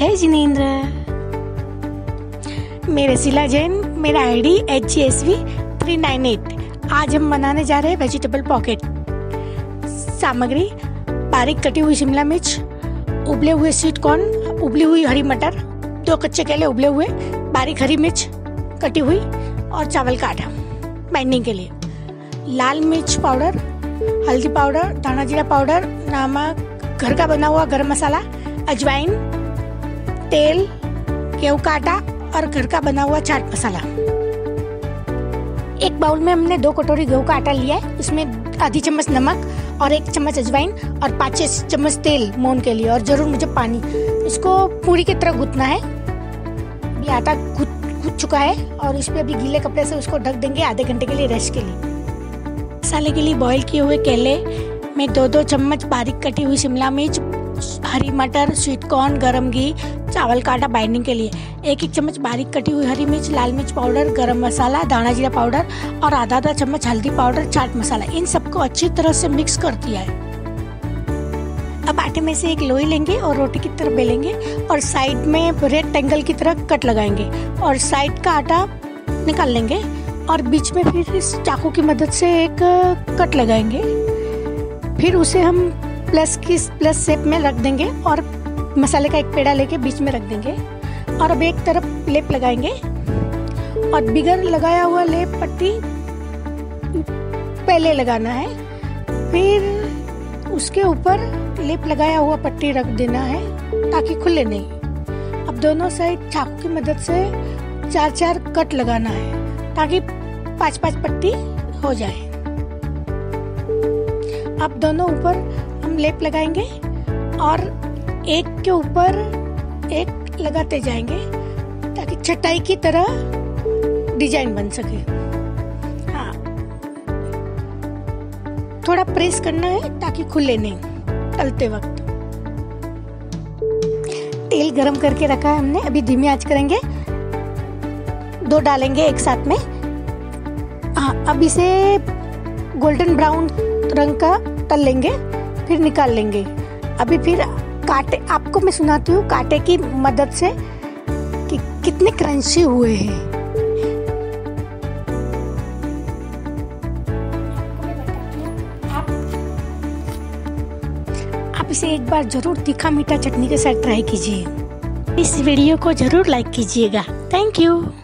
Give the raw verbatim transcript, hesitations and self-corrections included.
जय जिनेंद्र। मेरे शीला जैन, मेरा ID H G S V three nine eight. आज हम बनाने जा रहे हैं वेजिटेबल पॉकेट। सामग्री: बारीक कटी हुई शिमला मिर्च, उबले हुए स्वीट कॉर्न, उबली हुई हरी मटर, दो कच्चे केले उबले हुए, बारीक हरी मिर्च कटी हुई और चावल का आटा बाइंडिंग के लिए। लाल मिर्च पाउडर, हल्दी पाउडर, धाना जीरा पाउडर, नमक, घर का बना हुआ गरम मसाला, अजवाइन, तेल, गेहूं का आटा और घर का बना हुआ चाट मसाला। एक बाउल में हमने दो कटोरी गेहूं का आटा लिया है, उसमें आधी चम्मच नमक और एक चम्मच अजवाइन और पाँच छः चम्मच तेल मोहन के लिए, और जरूर मुझे पानी। इसको पूरी की तरह गूंथना है। ये आटा गूंथ चुका है और इस पे अभी गीले कपड़े से उसको ढक देंगे आधे घंटे के लिए रेस्ट के लिए। मसाले के लिए बॉईल किए हुए केले में दो दो चम्मच बारीक कटी हुई शिमला मिर्च, हरी मटर, स्वीट कॉर्न, गरम घी, चावल का आटा बाइंडिंग के लिए, एक एक चम्मच बारीक कटी हुई हरी मिर्च, लाल मिर्च पाउडर, गरम मसाला, दाना जीरा पाउडर और आधा आधा चम्मच हल्दी पाउडर, चाट मसाला। इन सबको अच्छी तरह से मिक्स कर दिया है। अब आटे में से एक लोई लेंगे और रोटी की तरह बेलेंगे और साइड में रेक्टेंगल की तरह कट लगाएंगे और साइड का आटा निकाल लेंगे और बीच में फिर इस चाकू की मदद से एक कट लगाएंगे। फिर उसे हम प्लस की प्लस शेप में रख देंगे और मसाले का एक पेड़ा लेके बीच में रख देंगे। और अब एक तरफ लेप लगाएंगे और बिगर लगाया हुआ लेप पट्टी पहले लगाना है, फिर उसके ऊपर लेप लगाया हुआ पट्टी रख देना है ताकि खुले नहीं। अब दोनों साइड चाकू की मदद से चार चार कट लगाना है ताकि पांच पांच पट्टी हो जाए। अब दोनों ऊपर हम लेप लगाएंगे और एक के ऊपर एक लगाते जाएंगे ताकि चटाई की तरह डिजाइन बन सके। हाँ, थोड़ा प्रेस करना है ताकि खुले नहीं तलते वक्त। तेल गरम करके रखा है हमने, अभी धीमी आंच करेंगे। दो डालेंगे एक साथ में। हाँ, अब इसे गोल्डन ब्राउन रंग का तल लेंगे, फिर निकाल लेंगे। अभी फिर कांटे, आपको मैं सुनाती हूँ कांटे की मदद से कि कितने क्रंची हुए हैं। आप, आप इसे एक बार जरूर तीखा मीठा चटनी के साथ ट्राई कीजिए। इस वीडियो को जरूर लाइक कीजिएगा। Thank you.